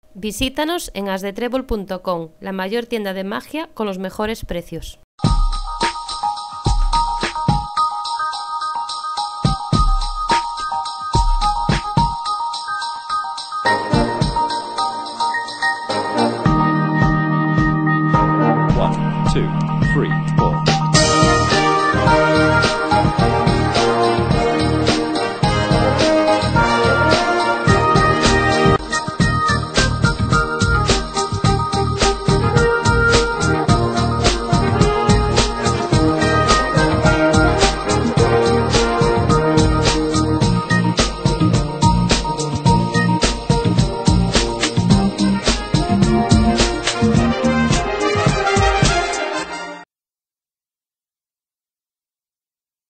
Visítanos en asdetrebol.com, la mayor tienda de magia con los mejores precios.